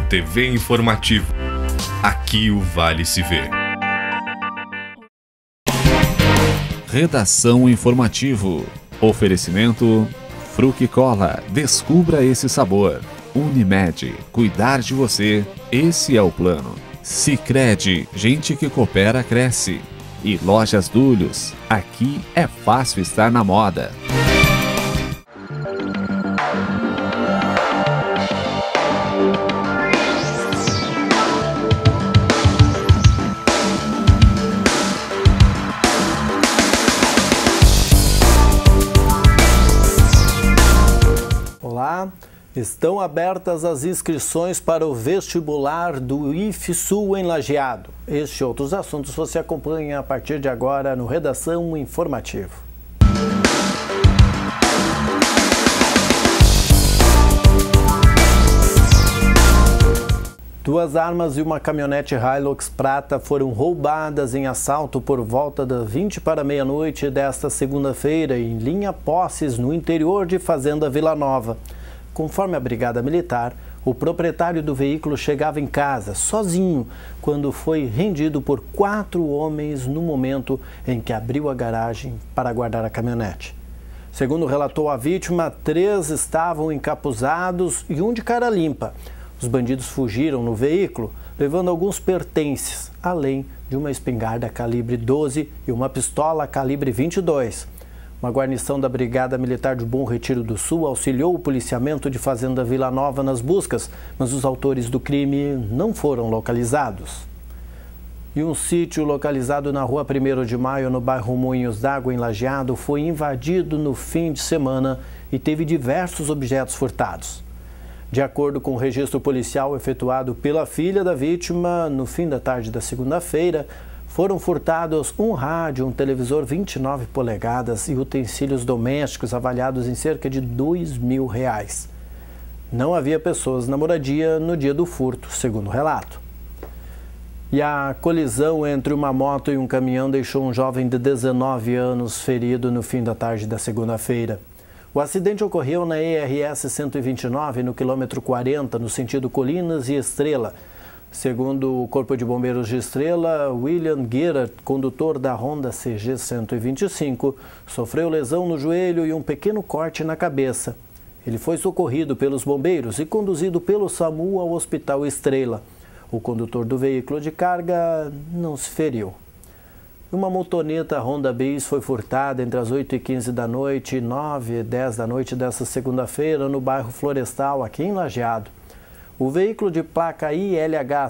TV Informativo. Aqui o Vale se vê. Redação Informativo. Oferecimento Fruc-Cola. Descubra esse sabor. Unimed. Cuidar de você. Esse é o plano. Sicredi. Gente que coopera, cresce. E Lojas Dúlios. Aqui é fácil estar na moda. Olá, estão abertas as inscrições para o vestibular do IFSU em Lajeado. Este e outros assuntos você acompanha a partir de agora no Redação Informativo. Duas armas e uma caminhonete Hilux prata foram roubadas em assalto por volta das 20 para meia-noite desta segunda-feira em Linha Posses, no interior de Fazenda Vila Nova. Conforme a Brigada Militar, o proprietário do veículo chegava em casa sozinho quando foi rendido por 4 homens no momento em que abriu a garagem para guardar a caminhonete. Segundo relatou a vítima, 3 estavam encapuzados e um de cara limpa. Os bandidos fugiram no veículo, levando alguns pertences, além de uma espingarda calibre 12 e uma pistola calibre 22. Uma guarnição da Brigada Militar de Bom Retiro do Sul auxiliou o policiamento de Fazenda Vila Nova nas buscas, mas os autores do crime não foram localizados. E um sítio localizado na rua 1º de Maio, no bairro Moinhos d'Água, em Lajeado, foi invadido no fim de semana e teve diversos objetos furtados. De acordo com o registro policial efetuado pela filha da vítima, no fim da tarde da segunda-feira, foram furtados um rádio, um televisor 29 polegadas e utensílios domésticos avaliados em cerca de R$2.000. Não havia pessoas na moradia no dia do furto, segundo o relato. E a colisão entre uma moto e um caminhão deixou um jovem de 19 anos ferido no fim da tarde da segunda-feira. O acidente ocorreu na ERS 129, no quilômetro 40, no sentido Colinas e Estrela. Segundo o Corpo de Bombeiros de Estrela, William Guerra, condutor da Honda CG 125, sofreu lesão no joelho e um pequeno corte na cabeça. Ele foi socorrido pelos bombeiros e conduzido pelo SAMU ao Hospital Estrela. O condutor do veículo de carga não se feriu. Uma motoneta Honda Bis foi furtada entre as 8h15 da noite e 9h10 da noite desta segunda-feira no bairro Florestal, aqui em Lajeado. O veículo de placa ILH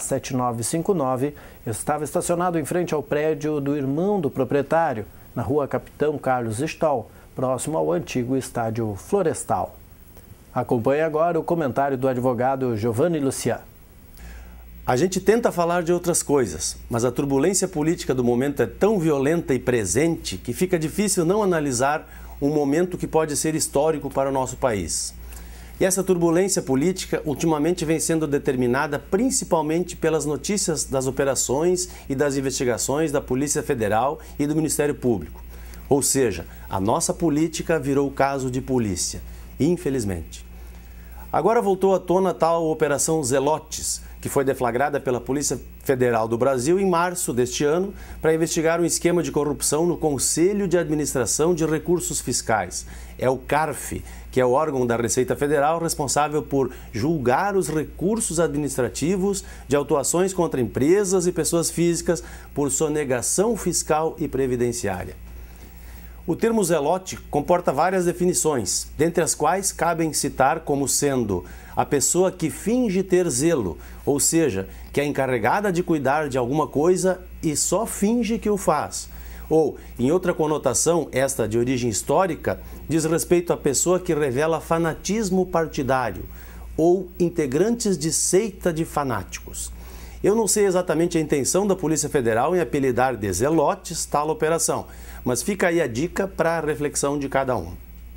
7959 estava estacionado em frente ao prédio do irmão do proprietário, na rua Capitão Carlos Stoll, próximo ao antigo estádio Florestal. Acompanhe agora o comentário do advogado Giovanni Lucian. A gente tenta falar de outras coisas, mas a turbulência política do momento é tão violenta e presente que fica difícil não analisar um momento que pode ser histórico para o nosso país. E essa turbulência política ultimamente vem sendo determinada principalmente pelas notícias das operações e das investigações da Polícia Federal e do Ministério Público. Ou seja, a nossa política virou caso de polícia, infelizmente. Agora voltou à tona a tal Operação Zelotes, que foi deflagrada pela Polícia Federal do Brasil em março deste ano para investigar um esquema de corrupção no Conselho de Administração de Recursos Fiscais. É o CARF, que é o órgão da Receita Federal responsável por julgar os recursos administrativos de autuações contra empresas e pessoas físicas por sonegação fiscal e previdenciária. O termo zelote comporta várias definições, dentre as quais cabem citar como sendo a pessoa que finge ter zelo, ou seja, que é encarregada de cuidar de alguma coisa e só finge que o faz. Ou, em outra conotação, esta de origem histórica, diz respeito à pessoa que revela fanatismo partidário ou integrantes de seita de fanáticos. Eu não sei exatamente a intenção da Polícia Federal em apelidar de zelotes tal operação, mas fica aí a dica para a reflexão de cada um.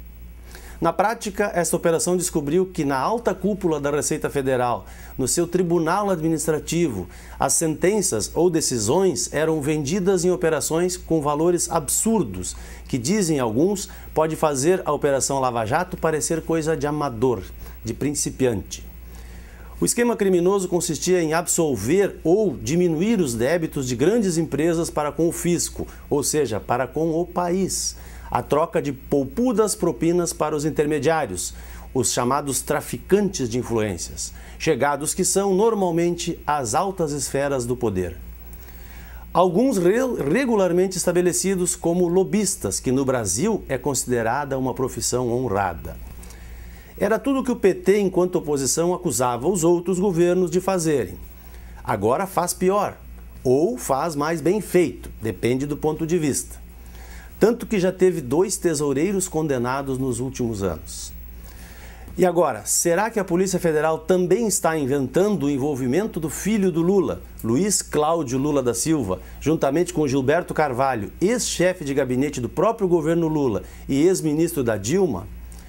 Na prática, esta operação descobriu que na alta cúpula da Receita Federal, no seu tribunal administrativo, as sentenças ou decisões eram vendidas em operações com valores absurdos, que dizem alguns pode fazer a Operação Lava Jato parecer coisa de amador, de principiante. O esquema criminoso consistia em absolver ou diminuir os débitos de grandes empresas para com o fisco, ou seja, para com o país, a troca de poupudas propinas para os intermediários, os chamados traficantes de influências, chegados que são normalmente às altas esferas do poder. Alguns regularmente estabelecidos como lobistas, que no Brasil é considerada uma profissão honrada. Era tudo que o PT, enquanto oposição, acusava os outros governos de fazerem. Agora faz pior, ou faz mais bem feito, depende do ponto de vista. Tanto que já teve 2 tesoureiros condenados nos últimos anos. E agora, será que a Polícia Federal também está inventando o envolvimento do filho do Lula, Luiz Cláudio Lula da Silva, juntamente com Gilberto Carvalho, ex-chefe de gabinete do próprio governo Lula e ex-ministro da Dilma?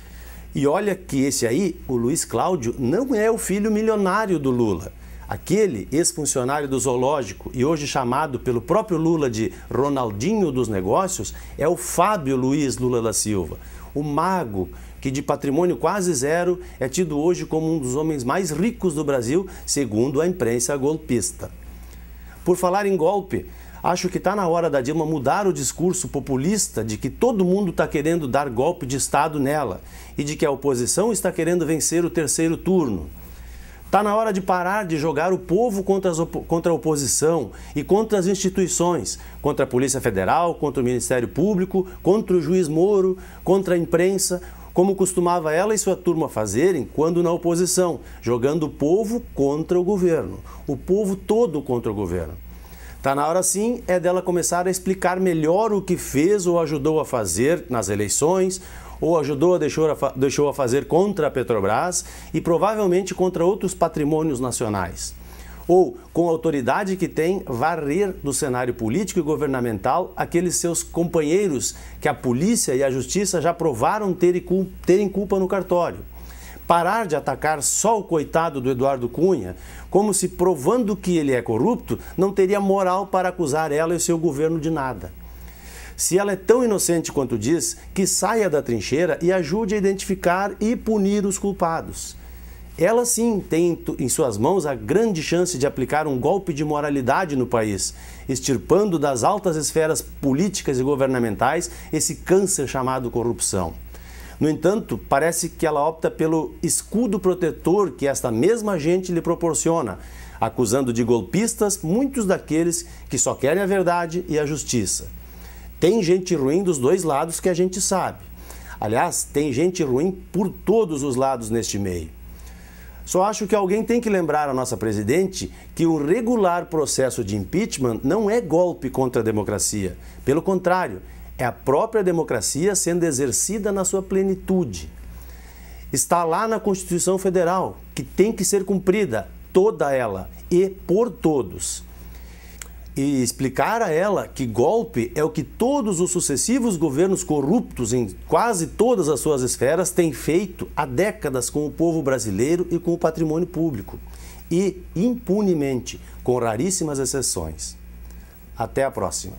E olha que esse aí, o Luiz Cláudio, não é o filho milionário do Lula. Aquele ex-funcionário do zoológico e hoje chamado pelo próprio Lula de Ronaldinho dos Negócios é o Fábio Luiz Lula da Silva, o mago que de patrimônio quase zero é tido hoje como um dos homens mais ricos do Brasil, segundo a imprensa golpista. Por falar em golpe, acho que está na hora da Dilma mudar o discurso populista de que todo mundo está querendo dar golpe de Estado nela e de que a oposição está querendo vencer o 3º turno. Está na hora de parar de jogar o povo contra a oposição e contra as instituições, contra a Polícia Federal, contra o Ministério Público, contra o juiz Moro, contra a imprensa, como costumava ela e sua turma fazerem quando na oposição, jogando o povo contra o governo, o povo todo contra o governo. Está na hora, sim, dela começar a explicar melhor o que fez ou ajudou a fazer nas eleições, ou deixou a fazer contra a Petrobras e provavelmente contra outros patrimônios nacionais. Ou, com a autoridade que tem, varrer do cenário político e governamental aqueles seus companheiros que a polícia e a justiça já provaram terem culpa no cartório. Parar de atacar só o coitado do Eduardo Cunha, como se provando que ele é corrupto, não teria moral para acusar ela e o seu governo de nada. Se ela é tão inocente quanto diz, que saia da trincheira e ajude a identificar e punir os culpados. Ela sim tem em suas mãos a grande chance de aplicar um golpe de moralidade no país, extirpando das altas esferas políticas e governamentais esse câncer chamado corrupção. No entanto, parece que ela opta pelo escudo protetor que esta mesma gente lhe proporciona, acusando de golpistas muitos daqueles que só querem a verdade e a justiça. Tem gente ruim dos 2 lados que a gente sabe. Aliás, tem gente ruim por todos os lados neste meio. Só acho que alguém tem que lembrar à nossa presidente que o regular processo de impeachment não é golpe contra a democracia. Pelo contrário, é a própria democracia sendo exercida na sua plenitude. Está lá na Constituição Federal, que tem que ser cumprida, toda ela, e por todos. E explicar a ela que golpe é o que todos os sucessivos governos corruptos em quase todas as suas esferas têm feito há décadas com o povo brasileiro e com o patrimônio público. E impunemente, com raríssimas exceções. Até a próxima.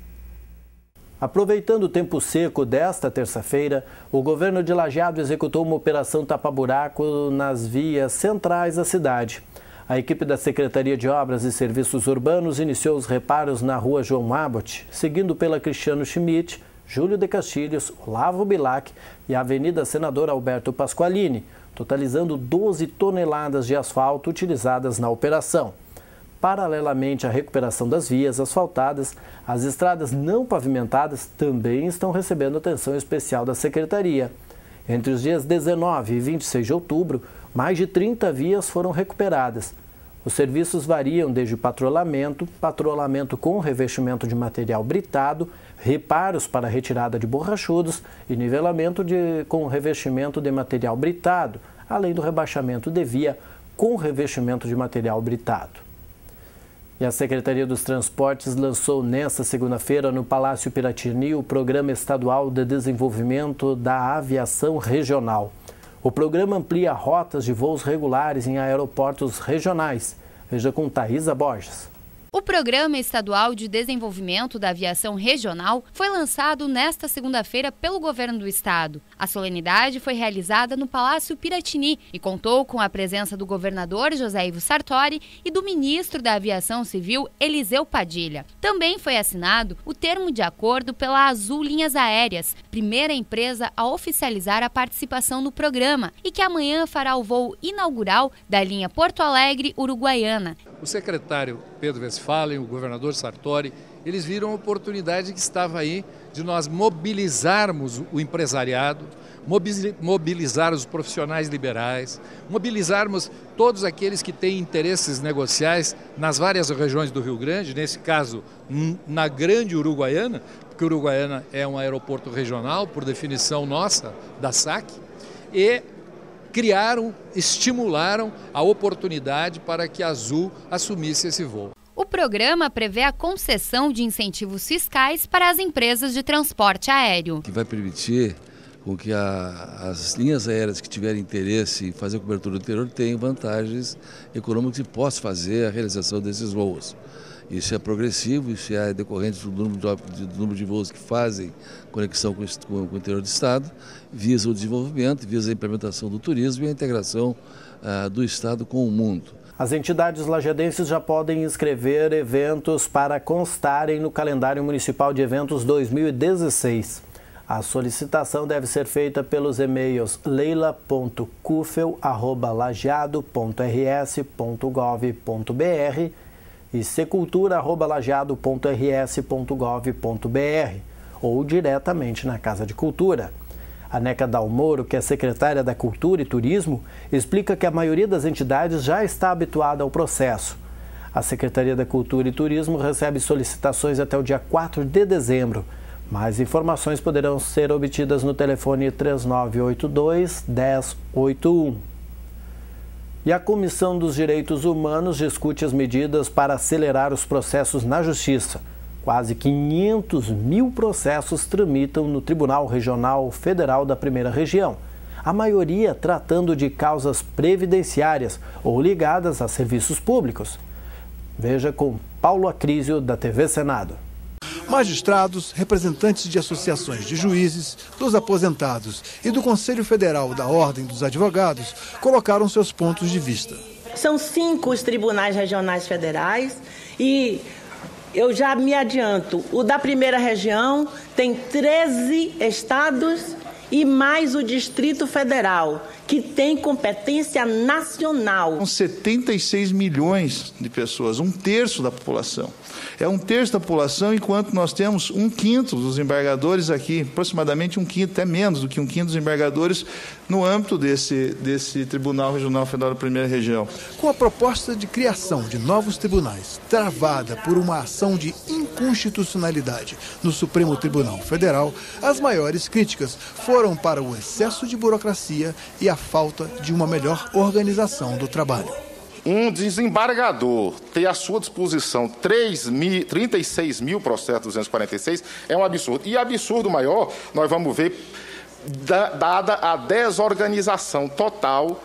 Aproveitando o tempo seco desta terça-feira, o governo de Lajeado executou uma operação tapa-buraco nas vias centrais da cidade. A equipe da Secretaria de Obras e Serviços Urbanos iniciou os reparos na rua João Abbott, seguindo pela Cristiano Schmidt, Júlio de Castilhos, Olavo Bilac e a Avenida Senador Alberto Pasqualini, totalizando 12 toneladas de asfalto utilizadas na operação. Paralelamente à recuperação das vias asfaltadas, as estradas não pavimentadas também estão recebendo atenção especial da Secretaria. Entre os dias 19 e 26 de outubro, mais de 30 vias foram recuperadas. Os serviços variam desde patrulhamento com revestimento de material britado, reparos para retirada de borrachudos e nivelamento com revestimento de material britado, além do rebaixamento de via com revestimento de material britado. E a Secretaria dos Transportes lançou nesta segunda-feira no Palácio Piratini o Programa Estadual de Desenvolvimento da Aviação Regional. O programa amplia rotas de voos regulares em aeroportos regionais. Veja com Thaisa Borges. O Programa Estadual de Desenvolvimento da Aviação Regional foi lançado nesta segunda-feira pelo Governo do Estado. A solenidade foi realizada no Palácio Piratini e contou com a presença do governador José Ivo Sartori e do ministro da Aviação Civil, Eliseu Padilha. Também foi assinado o termo de acordo pela Azul Linhas Aéreas, primeira empresa a oficializar a participação no programa e que amanhã fará o voo inaugural da linha Porto Alegre-Uruguaiana. O secretário Pedro Westphalen, o governador Sartori, eles viram a oportunidade que estava aí de nós mobilizarmos o empresariado, mobilizar os profissionais liberais, mobilizarmos todos aqueles que têm interesses negociais nas várias regiões do Rio Grande, nesse caso na grande Uruguaiana, porque Uruguaiana é um aeroporto regional, por definição nossa, da SAC, e estimularam a oportunidade para que a Azul assumisse esse voo. O programa prevê a concessão de incentivos fiscais para as empresas de transporte aéreo. Que vai permitir com que as linhas aéreas que tiverem interesse em fazer cobertura do interior tenham vantagens econômicas e possam fazer a realização desses voos. Isso é progressivo, isso é decorrente do número de voos que fazem conexão com o interior do Estado, visa o desenvolvimento, visa a implementação do turismo e a integração do Estado com o mundo. As entidades lajadenses já podem inscrever eventos para constarem no calendário municipal de eventos 2016. A solicitação deve ser feita pelos e-mails leila.kufel@lajeado.rs.gov.br e secultura@lajeado.rs.gov.br ou diretamente na Casa de Cultura. A Neca Dalmoro, que é secretária da Cultura e Turismo, explica que a maioria das entidades já está habituada ao processo. A Secretaria da Cultura e Turismo recebe solicitações até o dia 4 de dezembro. Mais informações poderão ser obtidas no telefone 3982-1081. E a Comissão dos Direitos Humanos discute as medidas para acelerar os processos na Justiça. Quase 500 mil processos tramitam no Tribunal Regional Federal da Primeira Região, a maioria tratando de causas previdenciárias ou ligadas a serviços públicos. Veja com Paulo Acrísio, da TV Senado. Magistrados, representantes de associações de juízes, dos aposentados e do Conselho Federal da Ordem dos Advogados colocaram seus pontos de vista. São 5 os tribunais regionais federais e eu já me adianto, o da primeira região tem 13 estados e mais o Distrito Federal, que tem competência nacional. São 76 milhões de pessoas, 1/3 da população. É 1/3 da população, enquanto nós temos 1/5 dos embargadores aqui, aproximadamente 1/5, até menos do que 1/5 dos embargadores no âmbito desse Tribunal Regional Federal da Primeira Região. Com a proposta de criação de novos tribunais, travada por uma ação de inconstitucionalidade no Supremo Tribunal Federal, as maiores críticas foram para o excesso de burocracia e a falta de uma melhor organização do trabalho. Um desembargador ter à sua disposição 36 mil processos 246 é um absurdo. E absurdo maior, nós vamos ver, dada a desorganização total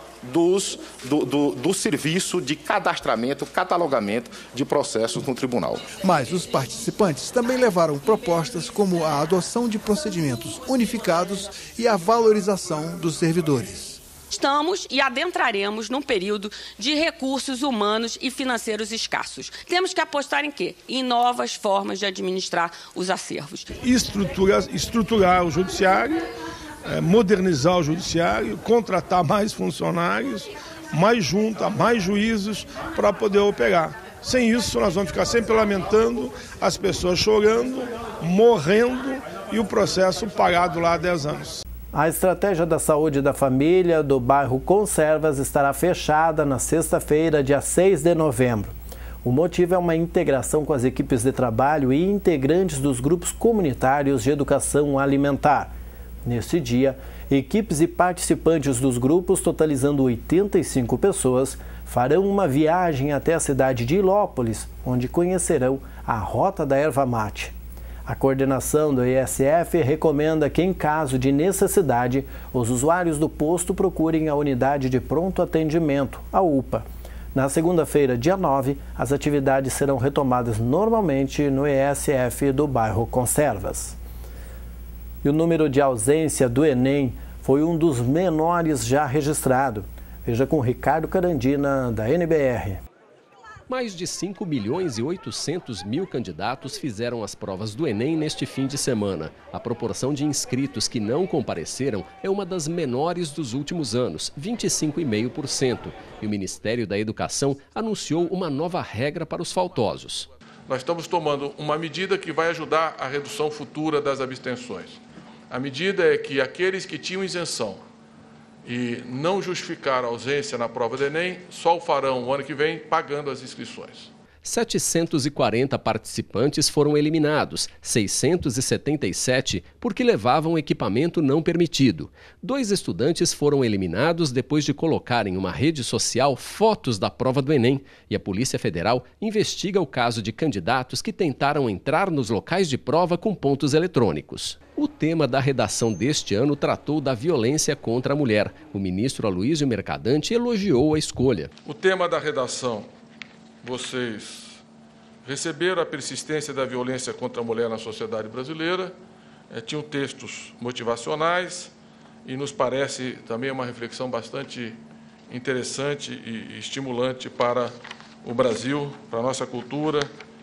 do serviço de cadastramento, catalogamento de processos no tribunal. Mas os participantes também levaram propostas como a adoção de procedimentos unificados e a valorização dos servidores. Estamos e adentraremos num período de recursos humanos e financeiros escassos. Temos que apostar em quê? Em novas formas de administrar os acervos. Estruturar o judiciário, modernizar o judiciário, contratar mais funcionários, mais junta, mais juízes para poder operar. Sem isso, nós vamos ficar sempre lamentando, as pessoas chorando, morrendo e o processo parado lá há 10 anos. A estratégia da saúde da família do bairro Conservas estará fechada na sexta-feira, dia 6 de novembro. O motivo é uma integração com as equipes de trabalho e integrantes dos grupos comunitários de educação alimentar. Neste dia, equipes e participantes dos grupos, totalizando 85 pessoas, farão uma viagem até a cidade de Ilópolis, onde conhecerão a Rota da Erva Mate. A coordenação do ESF recomenda que, em caso de necessidade, os usuários do posto procurem a unidade de pronto atendimento, a UPA. Na segunda-feira, dia 9, as atividades serão retomadas normalmente no ESF do bairro Conservas. E o número de ausência do Enem foi um dos menores já registrado. Veja com Ricardo Carandina, da NBR. Mais de 5.800.000 candidatos fizeram as provas do Enem neste fim de semana. A proporção de inscritos que não compareceram é uma das menores dos últimos anos, 25,5%. E o Ministério da Educação anunciou uma nova regra para os faltosos. Nós estamos tomando uma medida que vai ajudar a redução futura das abstenções. A medida é que aqueles que tinham isenção e não justificaram a ausência na prova do Enem, só o farão o ano que vem pagando as inscrições. 740 participantes foram eliminados, 677 porque levavam equipamento não permitido. 2 estudantes foram eliminados depois de colocar em uma rede social fotos da prova do Enem. E a Polícia Federal investiga o caso de candidatos que tentaram entrar nos locais de prova com pontos eletrônicos. O tema da redação deste ano tratou da violência contra a mulher. O ministro Aloysio Mercadante elogiou a escolha. O tema da redação, vocês receberam a persistência da violência contra a mulher na sociedade brasileira, tinham textos motivacionais e nos parece também uma reflexão bastante interessante e estimulante para o Brasil, para a nossa cultura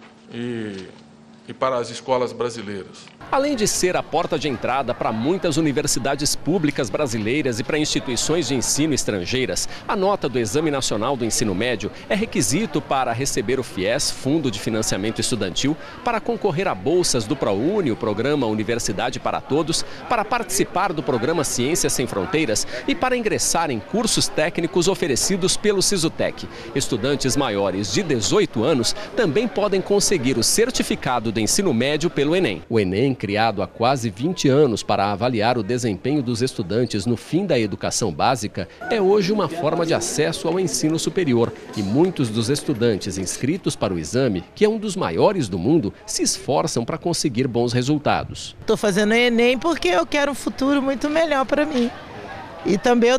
e para as escolas brasileiras. Além de ser a porta de entrada para muitas universidades públicas brasileiras e para instituições de ensino estrangeiras, a nota do Exame Nacional do Ensino Médio é requisito para receber o FIES, Fundo de Financiamento Estudantil, para concorrer a bolsas do ProUni, o programa Universidade para Todos, para participar do programa Ciências Sem Fronteiras e para ingressar em cursos técnicos oferecidos pelo Sisutec. Estudantes maiores de 18 anos também podem conseguir o certificado de ensino médio pelo Enem. O Enem, criado há quase 20 anos para avaliar o desempenho dos estudantes no fim da educação básica, é hoje uma forma de acesso ao ensino superior. E muitos dos estudantes inscritos para o exame, que é um dos maiores do mundo, se esforçam para conseguir bons resultados. Estou fazendo o Enem porque eu quero um futuro muito melhor para mim. E também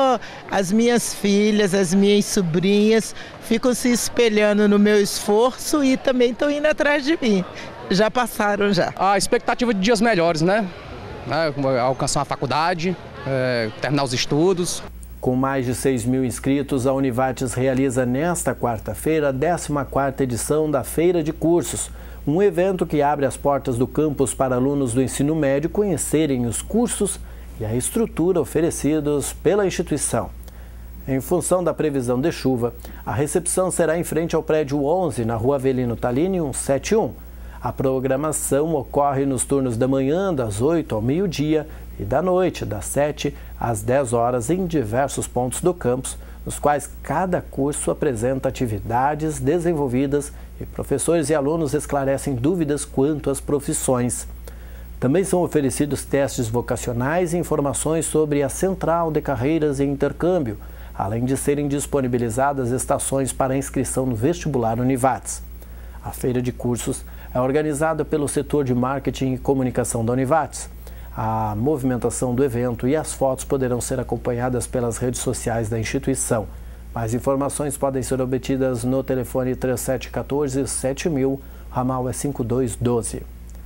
as minhas filhas, as minhas sobrinhas ficam se espelhando no meu esforço e também estão indo atrás de mim. Já passaram já. A expectativa de dias melhores, né? Alcançar uma faculdade, terminar os estudos. Com mais de 6.000 inscritos, a Univates realiza nesta quarta-feira a 14ª edição da Feira de Cursos, um evento que abre as portas do campus para alunos do ensino médio conhecerem os cursos e a estrutura oferecidos pela instituição. Em função da previsão de chuva, a recepção será em frente ao prédio 11, na Rua Avelino Tallini 171. A programação ocorre nos turnos da manhã, das 8 ao meio-dia, e da noite, das 7 às 10 horas, em diversos pontos do campus, nos quais cada curso apresenta atividades desenvolvidas e professores e alunos esclarecem dúvidas quanto às profissões. Também são oferecidos testes vocacionais e informações sobre a Central de Carreiras e Intercâmbio, além de serem disponibilizadas estações para inscrição no vestibular Univates. A Feira de Cursos é organizada pelo setor de marketing e comunicação da Univates. A movimentação do evento e as fotos poderão ser acompanhadas pelas redes sociais da instituição. Mais informações podem ser obtidas no telefone 3714-7000, ramal é 5212.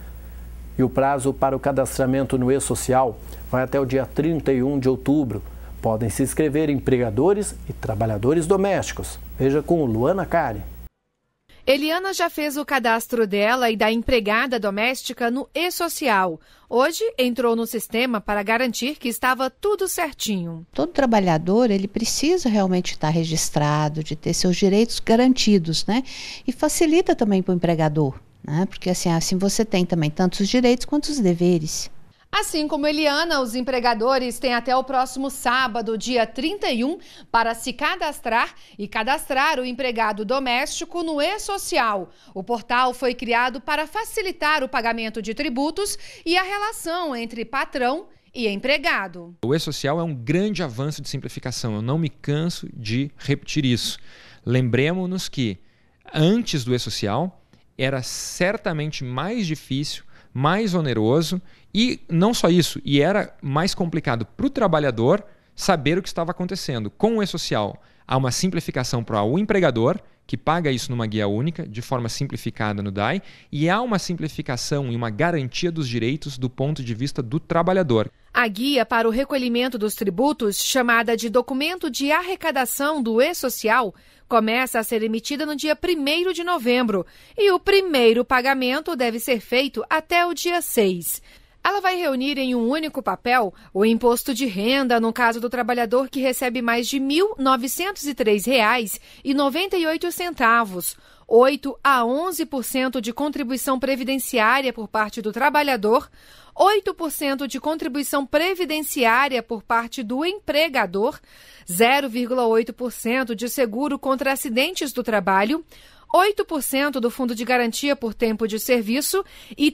E o prazo para o cadastramento no E-Social vai até o dia 31 de outubro. Podem se inscrever empregadores e trabalhadores domésticos. Veja com Luana Cari. Eliana já fez o cadastro dela e da empregada doméstica no E-Social. Hoje entrou no sistema para garantir que estava tudo certinho. Todo trabalhador, ele precisa realmente estar registrado, de ter seus direitos garantidos, né? E facilita também para o empregador, né? Porque assim você tem também tanto os direitos quanto os deveres. Assim como Eliana, os empregadores têm até o próximo sábado, dia 31, para se cadastrar e cadastrar o empregado doméstico no E-Social. O portal foi criado para facilitar o pagamento de tributos e a relação entre patrão e empregado. O E-Social é um grande avanço de simplificação, eu não me canso de repetir isso. Lembremos-nos que antes do E-Social era certamente mais difícil, mais oneroso e não só isso, e era mais complicado para o trabalhador saber o que estava acontecendo. Com o E-Social, há uma simplificação para o empregador, que paga isso numa guia única, de forma simplificada no DAI, e há uma simplificação e uma garantia dos direitos do ponto de vista do trabalhador. A guia para o recolhimento dos tributos, chamada de Documento de Arrecadação do E-Social, começa a ser emitida no dia 1º de novembro e o primeiro pagamento deve ser feito até o dia 6. Ela vai reunir em um único papel o imposto de renda no caso do trabalhador que recebe mais de R$ 1.903,98, 8 a 11% de contribuição previdenciária por parte do trabalhador, 8% de contribuição previdenciária por parte do empregador, 0,8% de seguro contra acidentes do trabalho, 8% do Fundo de Garantia por Tempo de Serviço e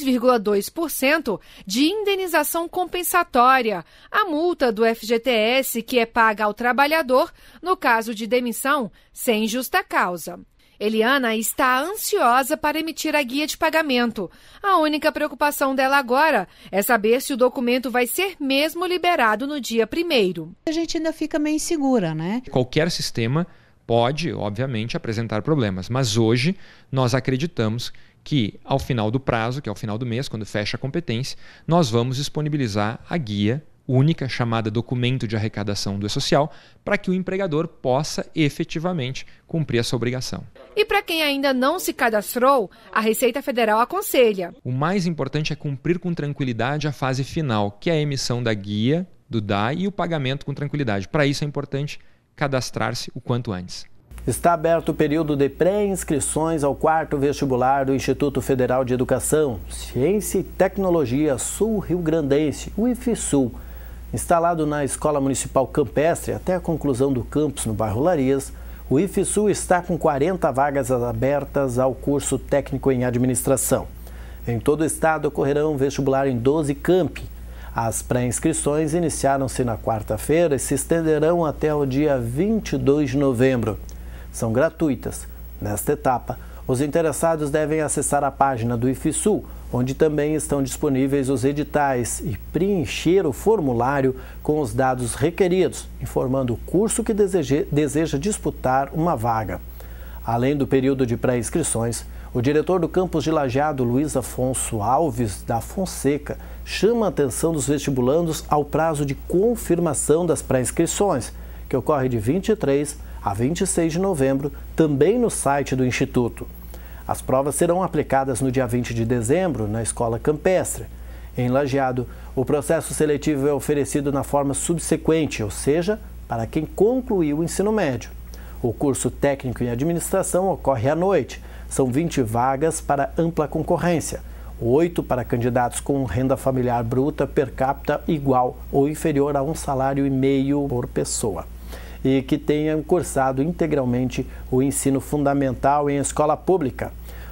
3,2% de indenização compensatória, a multa do FGTS que é paga ao trabalhador no caso de demissão sem justa causa. Eliana está ansiosa para emitir a guia de pagamento. A única preocupação dela agora é saber se o documento vai ser mesmo liberado no dia 1º. A gente ainda fica meio insegura, né? Qualquer sistema pode, obviamente, apresentar problemas, mas hoje nós acreditamos que ao final do prazo, que é ao final do mês, quando fecha a competência, nós vamos disponibilizar a guia única chamada Documento de Arrecadação do E-Social para que o empregador possa efetivamente cumprir essa obrigação. E para quem ainda não se cadastrou, a Receita Federal aconselha. O mais importante é cumprir com tranquilidade a fase final, que é a emissão da guia, do DAI e o pagamento com tranquilidade. Para isso é importante cadastrar-se o quanto antes. Está aberto o período de pré-inscrições ao 4º vestibular do Instituto Federal de Educação, Ciência e Tecnologia Sul-Rio-Grandense, o IFSUL. Instalado na Escola Municipal Campestre até a conclusão do campus no bairro Larias, o IFSUL está com 40 vagas abertas ao curso técnico em administração. Em todo o estado ocorrerão vestibular em 12 campi. As pré-inscrições iniciaram-se na quarta-feira e se estenderão até o dia 22 de novembro. São gratuitas. Nesta etapa, os interessados devem acessar a página do IFSUL, onde também estão disponíveis os editais, e preencher o formulário com os dados requeridos, informando o curso que deseja disputar uma vaga. Além do período de pré-inscrições, o diretor do campus de Lajeado, Luiz Afonso Alves da Fonseca, chama a atenção dos vestibulandos ao prazo de confirmação das pré-inscrições, que ocorre de 23 a 26 de novembro, também no site do Instituto. As provas serão aplicadas no dia 20 de dezembro, na Escola Campestre. Em Lajeado, o processo seletivo é oferecido na forma subsequente, ou seja, para quem concluiu o ensino médio. O curso técnico em administração ocorre à noite. São 20 vagas para ampla concorrência, 8 para candidatos com renda familiar bruta per capita igual ou inferior a R$ 1,5 salário por pessoa e que tenham cursado integralmente o ensino fundamental em escola pública.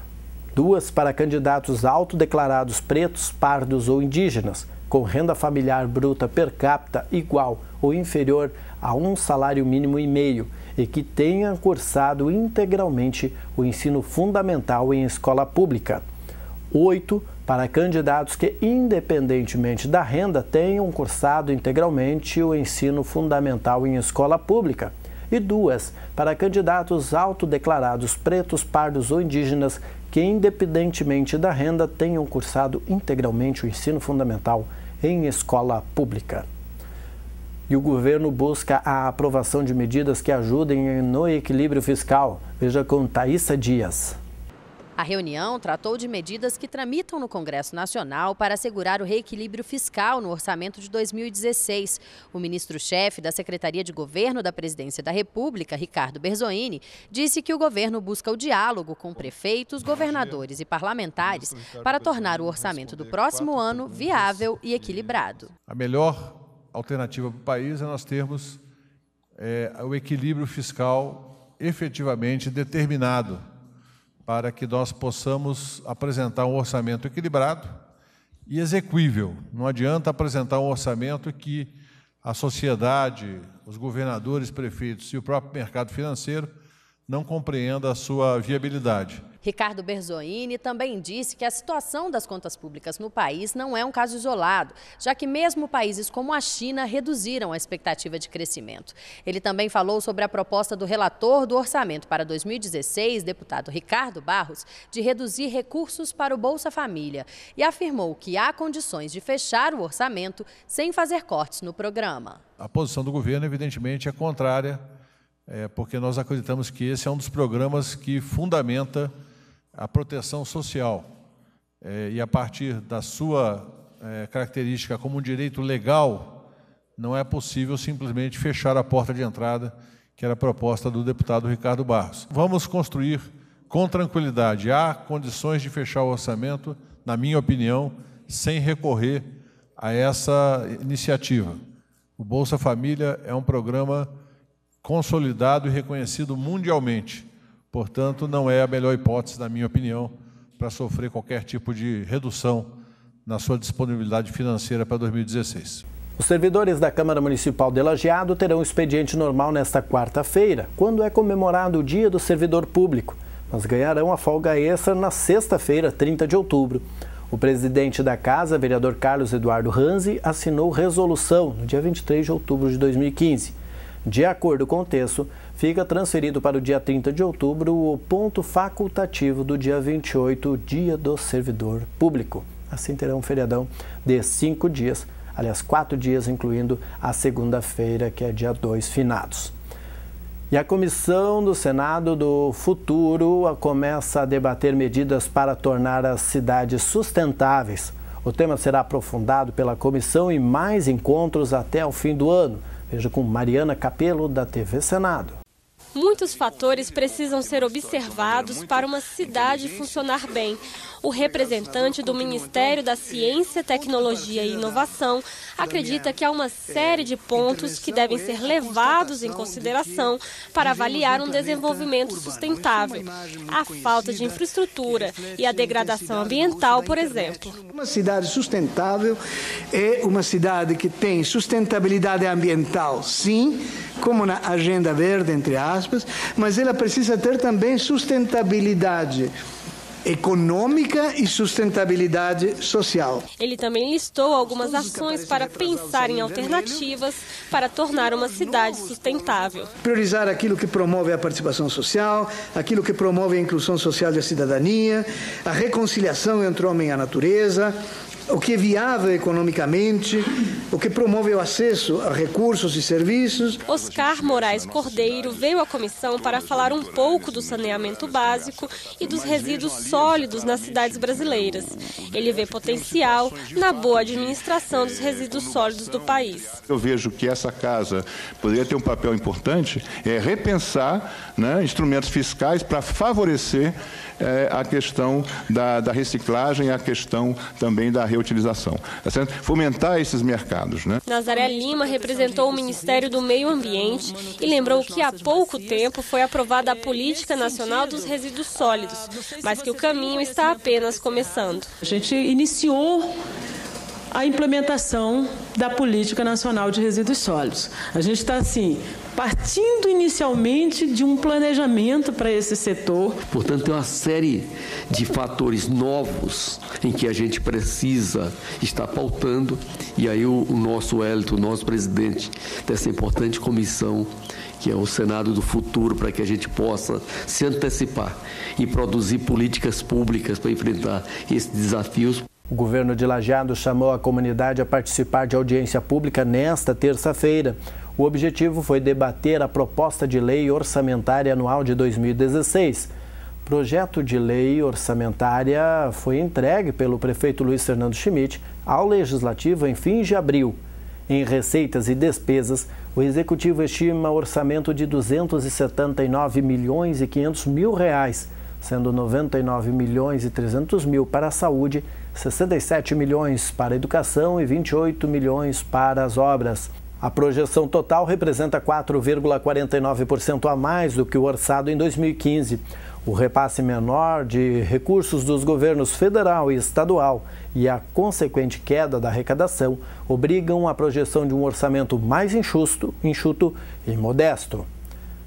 2 para candidatos autodeclarados pretos, pardos ou indígenas, com renda familiar bruta per capita igual ou inferior a R$ 1,5 salário e que tenham cursado integralmente o ensino fundamental em escola pública. 8 para candidatos que, independentemente da renda, tenham cursado integralmente o ensino fundamental em escola pública. E 2 para candidatos autodeclarados pretos, pardos ou indígenas que, independentemente da renda, tenham cursado integralmente o ensino fundamental em escola pública. E o governo busca a aprovação de medidas que ajudem no equilíbrio fiscal. Veja com Thaísa Dias. A reunião tratou de medidas que tramitam no Congresso Nacional para assegurar o reequilíbrio fiscal no orçamento de 2016. O ministro-chefe da Secretaria de Governo da Presidência da República, Ricardo Berzoini, disse que o governo busca o diálogo com prefeitos, governadores e parlamentares para tornar o orçamento do próximo ano viável e equilibrado. A melhor alternativa para o país é nós termos o equilíbrio fiscal efetivamente determinado, para que nós possamos apresentar um orçamento equilibrado e execuível. Não adianta apresentar um orçamento que a sociedade, os governadores, prefeitos e o próprio mercado financeiro não compreenda a sua viabilidade. Ricardo Berzoini também disse que a situação das contas públicas no país não é um caso isolado, já que mesmo países como a China reduziram a expectativa de crescimento. Ele também falou sobre a proposta do relator do orçamento para 2016, deputado Ricardo Barros, de reduzir recursos para o Bolsa Família e afirmou que há condições de fechar o orçamento sem fazer cortes no programa. A posição do governo, evidentemente, é contrária, porque nós acreditamos que esse é um dos programas que fundamenta a proteção social. E a partir da sua característica como um direito legal, não é possível simplesmente fechar a porta de entrada, que era a proposta do deputado Ricardo Barros. Vamos construir com tranquilidade. Há condições de fechar o orçamento, na minha opinião, sem recorrer a essa iniciativa. O Bolsa Família é um programa consolidado e reconhecido mundialmente. Portanto, não é a melhor hipótese, na minha opinião, para sofrer qualquer tipo de redução na sua disponibilidade financeira para 2016. Os servidores da Câmara Municipal de Lajeado terão expediente normal nesta quarta-feira, quando é comemorado o Dia do Servidor Público, mas ganharão a folga extra na sexta-feira, 30 de outubro. O presidente da Casa, vereador Carlos Eduardo Ranzi, assinou resolução no dia 23 de outubro de 2015. De acordo com o texto, fica transferido para o dia 30 de outubro o ponto facultativo do dia 28, Dia do Servidor Público. Assim terão um feriadão de 5 dias, aliás, 4 dias, incluindo a segunda-feira, que é dia 2 finados. E a Comissão do Senado do Futuro começa a debater medidas para tornar as cidades sustentáveis. O tema será aprofundado pela comissão em mais encontros até o fim do ano. Veja com Mariana Capello, da TV Senado. Muitos fatores precisam ser observados para uma cidade funcionar bem. O representante do Ministério da Ciência, Tecnologia e Inovação acredita que há uma série de pontos que devem ser levados em consideração para avaliar um desenvolvimento sustentável. A falta de infraestrutura e a degradação ambiental, por exemplo. Uma cidade sustentável é uma cidade que tem sustentabilidade ambiental, sim, como na Agenda Verde, entre aspas, mas ela precisa ter também sustentabilidade econômica e sustentabilidade social. Ele também listou algumas ações para pensar em alternativas para tornar uma cidade sustentável. Priorizar aquilo que promove a participação social, aquilo que promove a inclusão social e a cidadania, a reconciliação entre o homem e a natureza, o que é viável economicamente, o que promove o acesso a recursos e serviços. Oscar Moraes Cordeiro veio à comissão para falar um pouco do saneamento básico e dos resíduos sólidos nas cidades brasileiras. Ele vê potencial na boa administração dos resíduos sólidos do país. Eu vejo que essa casa poderia ter um papel importante, repensar instrumentos fiscais para favorecer a questão da reciclagem e a questão também da reutilização. Fomentar esses mercados. Nazaré Lima representou o Ministério do Meio Ambiente e lembrou que há pouco tempo foi aprovada a Política Nacional dos Resíduos Sólidos, mas que o caminho está apenas começando. A gente iniciou a implementação da Política Nacional de Resíduos Sólidos. A gente está, partindo inicialmente de um planejamento para esse setor. Portanto, tem uma série de fatores novos em que a gente precisa estar pautando, e aí o nosso Wellington, o nosso presidente dessa importante comissão, que é o Senado do Futuro, para que a gente possa se antecipar e produzir políticas públicas para enfrentar esses desafios. O governo de Lajeado chamou a comunidade a participar de audiência pública nesta terça-feira. O objetivo foi debater a proposta de lei orçamentária anual de 2016. O projeto de lei orçamentária foi entregue pelo prefeito Luiz Fernando Schmidt ao Legislativo em fins de abril. Em receitas e despesas, o Executivo estima orçamento de 279 milhões e 500 mil reais, sendo 99 milhões e 300 mil para a saúde, 67 milhões para a educação e 28 milhões para as obras. A projeção total representa 4,49% a mais do que o orçado em 2015. O repasse menor de recursos dos governos federal e estadual e a consequente queda da arrecadação obrigam a projeção de um orçamento mais enxuto e modesto.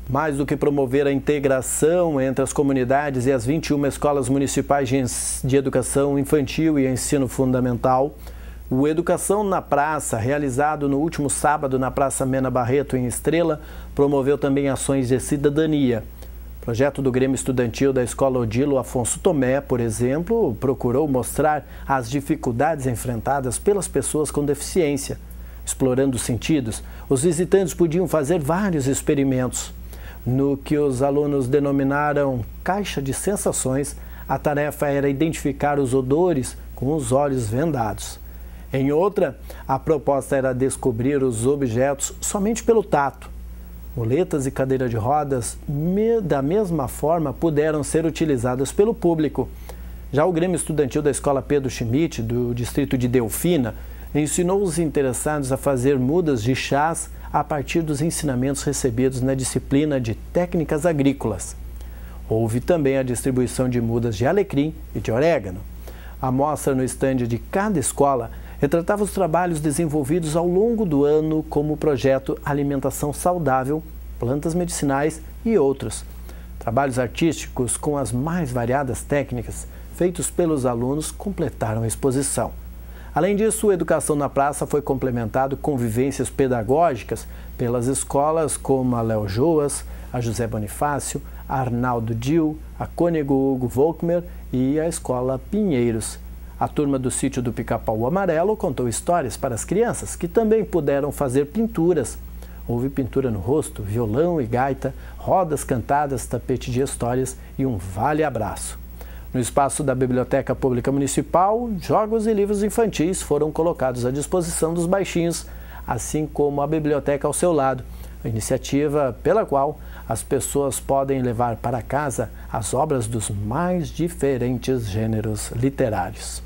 Mais do que promover a integração entre as comunidades e as 21 escolas municipais de educação infantil e ensino fundamental, o Educação na Praça, realizado no último sábado na Praça Mena Barreto, em Estrela, promoveu também ações de cidadania. O projeto do Grêmio Estudantil da Escola Odilo Afonso Tomé, por exemplo, procurou mostrar as dificuldades enfrentadas pelas pessoas com deficiência. Explorando os sentidos, os visitantes podiam fazer vários experimentos. No que os alunos denominaram caixa de sensações, a tarefa era identificar os odores com os olhos vendados. Em outra, a proposta era descobrir os objetos somente pelo tato. Muletas e cadeira de rodas, da mesma forma, puderam ser utilizadas pelo público. Já o Grêmio Estudantil da Escola Pedro Schmidt, do distrito de Delfina, ensinou os interessados a fazer mudas de chás a partir dos ensinamentos recebidos na disciplina de técnicas agrícolas. Houve também a distribuição de mudas de alecrim e de orégano. A mostra no estande de cada escola retratava os trabalhos desenvolvidos ao longo do ano, como o projeto Alimentação Saudável, Plantas Medicinais e outros. Trabalhos artísticos com as mais variadas técnicas feitos pelos alunos completaram a exposição. Além disso, a Educação na Praça foi complementado com vivências pedagógicas pelas escolas como a Léo Joas, a José Bonifácio, a Arnaldo Dil, a Cônego Hugo Volkmer e a Escola Pinheiros. A turma do Sítio do Pica-Pau Amarelo contou histórias para as crianças, que também puderam fazer pinturas. Houve pintura no rosto, violão e gaita, rodas cantadas, tapete de histórias e um vale-abraço. No espaço da Biblioteca Pública Municipal, jogos e livros infantis foram colocados à disposição dos baixinhos, assim como a biblioteca ao seu lado, a iniciativa pela qual as pessoas podem levar para casa as obras dos mais diferentes gêneros literários.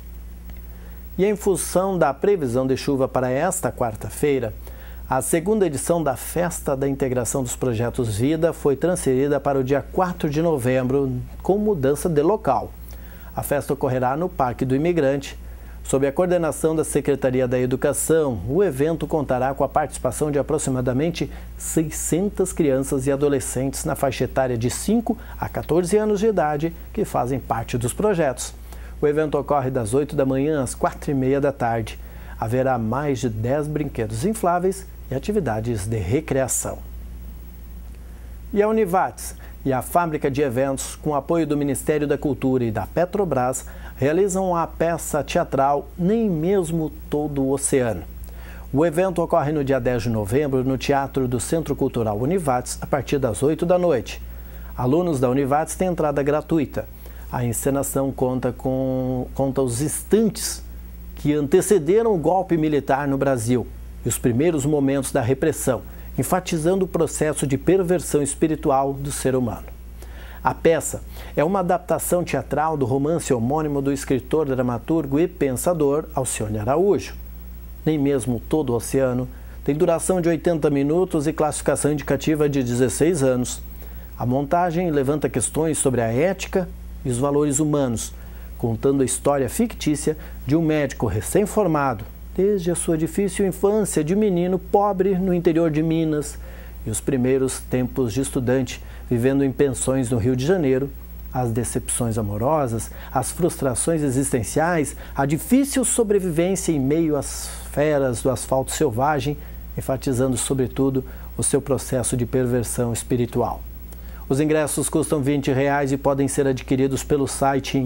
E em função da previsão de chuva para esta quarta-feira, a segunda edição da Festa da Integração dos Projetos Vida foi transferida para o dia 4 de novembro, com mudança de local. A festa ocorrerá no Parque do Imigrante. Sob a coordenação da Secretaria da Educação, o evento contará com a participação de aproximadamente 600 crianças e adolescentes na faixa etária de 5 a 14 anos de idade que fazem parte dos projetos. O evento ocorre das 8 da manhã às 4h30 da tarde. Haverá mais de 10 brinquedos infláveis e atividades de recreação. E a Univates e a Fábrica de Eventos, com apoio do Ministério da Cultura e da Petrobras, realizam a peça teatral Nem Mesmo Todo o Oceano. O evento ocorre no dia 10 de novembro no Teatro do Centro Cultural Univates, a partir das 8 da noite. Alunos da Univates têm entrada gratuita. A encenação conta os instantes que antecederam o golpe militar no Brasil e os primeiros momentos da repressão, enfatizando o processo de perversão espiritual do ser humano. A peça é uma adaptação teatral do romance homônimo do escritor, dramaturgo e pensador Alcione Araújo. Nem Mesmo Todo o Oceano tem duração de 80 minutos e classificação indicativa de 16 anos. A montagem levanta questões sobre a ética e os valores humanos, contando a história fictícia de um médico recém-formado, desde a sua difícil infância de menino pobre no interior de Minas e os primeiros tempos de estudante, vivendo em pensões no Rio de Janeiro, as decepções amorosas, as frustrações existenciais, a difícil sobrevivência em meio às feras do asfalto selvagem, enfatizando, sobretudo, o seu processo de perversão espiritual. Os ingressos custam R$20 e podem ser adquiridos pelo site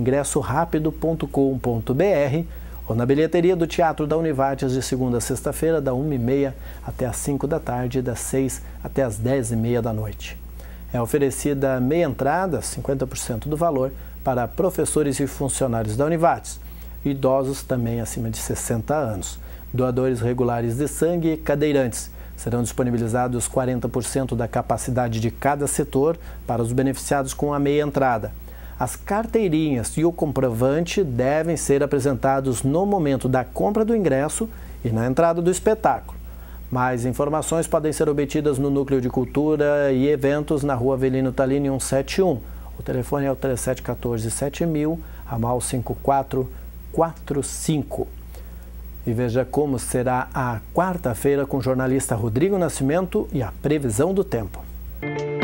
ingressorapido.com.br ou na bilheteria do Teatro da Univates de segunda a sexta-feira, da 1h30 até as 5 da tarde, das 6 até as 10h30 da noite. É oferecida meia entrada, 50% do valor, para professores e funcionários da Univates, idosos também acima de 60 anos, doadores regulares de sangue e cadeirantes. Serão disponibilizados 40% da capacidade de cada setor para os beneficiados com a meia entrada. As carteirinhas e o comprovante devem ser apresentados no momento da compra do ingresso e na entrada do espetáculo. Mais informações podem ser obtidas no Núcleo de Cultura e Eventos, na Rua Avelino Tallini 171. O telefone é o 3714-7000, ramal 5445. E veja como será a quarta-feira com o jornalista Rodrigo Nascimento e a previsão do tempo.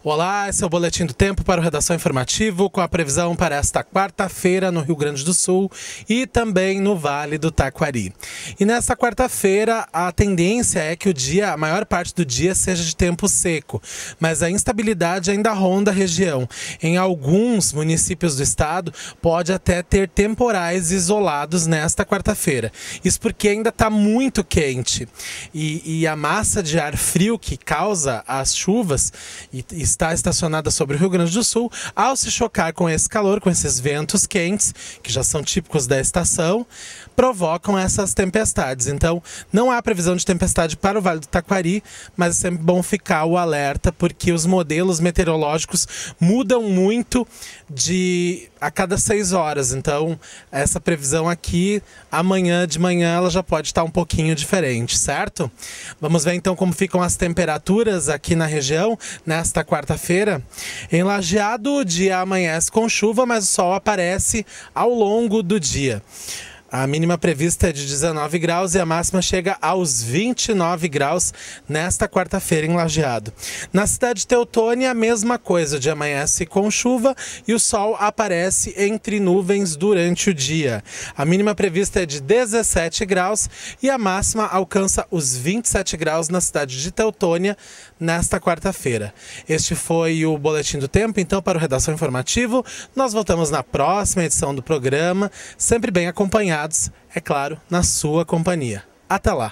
Olá, esse é o Boletim do Tempo para o Redação Informativo, com a previsão para esta quarta-feira no Rio Grande do Sul e também no Vale do Taquari. E nesta quarta-feira, a tendência é que a maior parte do dia seja de tempo seco, mas a instabilidade ainda ronda a região. Em alguns municípios do estado, pode até ter temporais isolados nesta quarta-feira. Isso porque ainda está muito quente e a massa de ar frio que causa as chuvas está estacionada sobre o Rio Grande do Sul, ao se chocar com esse calor, com esses ventos quentes, que já são típicos da estação, provocam essas tempestades. Então, não há previsão de tempestade para o Vale do Taquari, mas é sempre bom ficar o alerta, porque os modelos meteorológicos mudam muito a cada 6 horas. Então, essa previsão aqui, amanhã de manhã, ela já pode estar um pouquinho diferente, certo? Vamos ver então como ficam as temperaturas aqui na região nesta quarta-feira. Em Lajeado, o dia amanhece com chuva, mas o sol aparece ao longo do dia. A mínima prevista é de 19 graus e a máxima chega aos 29 graus nesta quarta-feira em Lajeado. Na cidade de Teutônia, a mesma coisa, o dia amanhece com chuva e o sol aparece entre nuvens durante o dia. A mínima prevista é de 17 graus e a máxima alcança os 27 graus na cidade de Teutônia nesta quarta-feira. Este foi o Boletim do Tempo, então, para o Redação Informativo. Nós voltamos na próxima edição do programa, sempre bem acompanhado, é claro, na sua companhia. Até lá!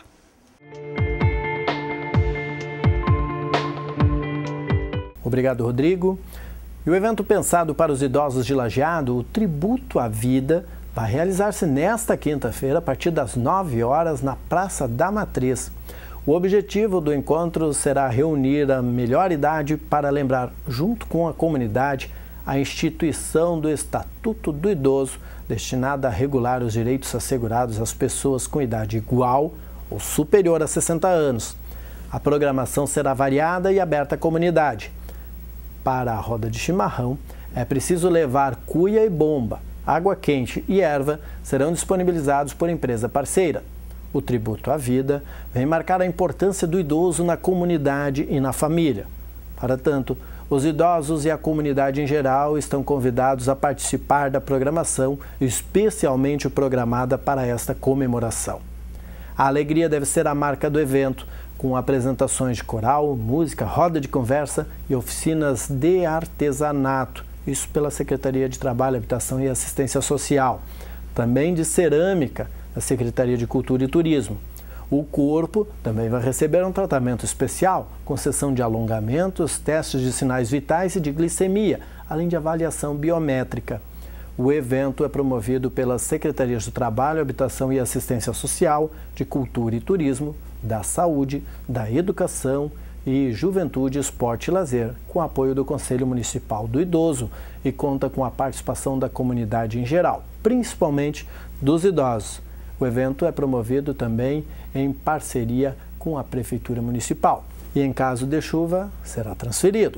Obrigado, Rodrigo. E o evento pensado para os idosos de Lajeado, o Tributo à Vida, vai realizar-se nesta quinta-feira, a partir das 9 horas, na Praça da Matriz. O objetivo do encontro será reunir a melhor idade para lembrar, junto com a comunidade, a instituição do Estatuto do Idoso, destinada a regular os direitos assegurados às pessoas com idade igual ou superior a 60 anos. A programação será variada e aberta à comunidade. Para a roda de chimarrão, é preciso levar cuia e bomba. Água quente e erva serão disponibilizados por empresa parceira. O Tributo à Vida vem marcar a importância do idoso na comunidade e na família. Para tanto, os idosos e a comunidade em geral estão convidados a participar da programação, especialmente programada para esta comemoração. A alegria deve ser a marca do evento, com apresentações de coral, música, roda de conversa e oficinas de artesanato, isso pela Secretaria de Trabalho, Habitação e Assistência Social. Também de cerâmica, da Secretaria de Cultura e Turismo. O corpo também vai receber um tratamento especial, com sessão de alongamentos, testes de sinais vitais e de glicemia, além de avaliação biométrica. O evento é promovido pelas Secretarias do Trabalho, Habitação e Assistência Social, de Cultura e Turismo, da Saúde, da Educação e Juventude, Esporte e Lazer, com apoio do Conselho Municipal do Idoso e conta com a participação da comunidade em geral, principalmente dos idosos. O evento é promovido também em parceria com a Prefeitura Municipal e, em caso de chuva, será transferido.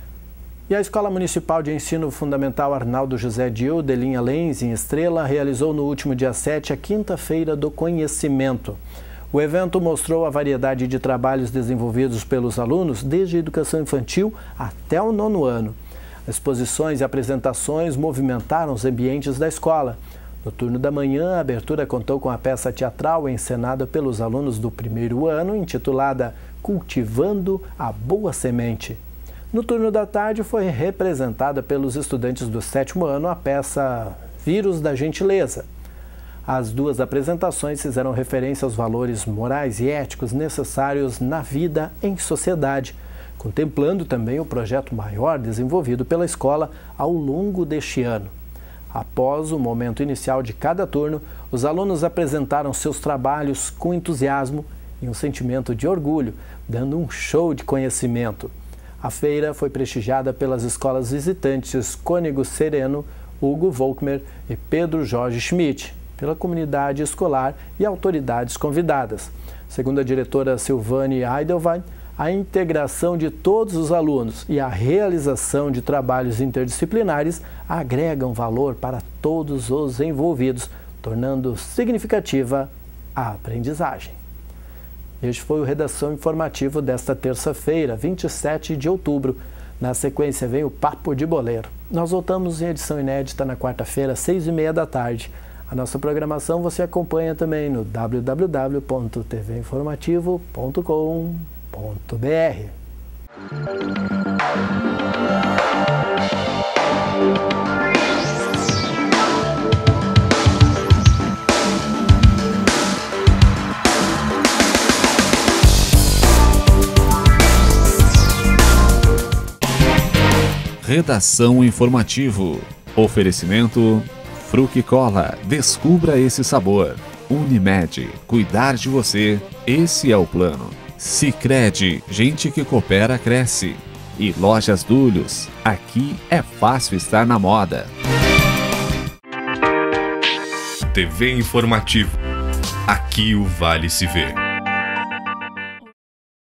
E a Escola Municipal de Ensino Fundamental Arnaldo José Dil, de Linha Lens, em Estrela, realizou no último dia 7 a Quinta-feira do Conhecimento. O evento mostrou a variedade de trabalhos desenvolvidos pelos alunos desde a educação infantil até o 9º ano. Exposições e apresentações movimentaram os ambientes da escola. No turno da manhã, a abertura contou com a peça teatral encenada pelos alunos do 1º ano, intitulada Cultivando a Boa Semente. No turno da tarde, foi representada pelos estudantes do 7º ano a peça Vírus da Gentileza. As duas apresentações fizeram referência aos valores morais e éticos necessários na vida em sociedade, contemplando também o projeto maior desenvolvido pela escola ao longo deste ano. Após o momento inicial de cada turno, os alunos apresentaram seus trabalhos com entusiasmo e um sentimento de orgulho, dando um show de conhecimento. A feira foi prestigiada pelas escolas visitantes Cônego Sereno, Hugo Volkmer e Pedro Jorge Schmidt, pela comunidade escolar e autoridades convidadas. Segundo a diretora Silvane Heidelwein, a integração de todos os alunos e a realização de trabalhos interdisciplinares agregam valor para todos os envolvidos, tornando significativa a aprendizagem. Este foi o Redação Informativo desta terça-feira, 27 de outubro. Na sequência vem o Papo de Boleiro. Nós voltamos em edição inédita na quarta-feira, às 6h30 da tarde. A nossa programação você acompanha também no www.tvinformativo.com.br. Redação Informativo. Oferecimento Fruc Cola. Descubra esse sabor. Unimed. Cuidar de você. Esse é o plano. Sicredi. Gente que coopera, cresce. E Lojas Dulhos. Aqui é fácil estar na moda. TV Informativo. Aqui o Vale se vê.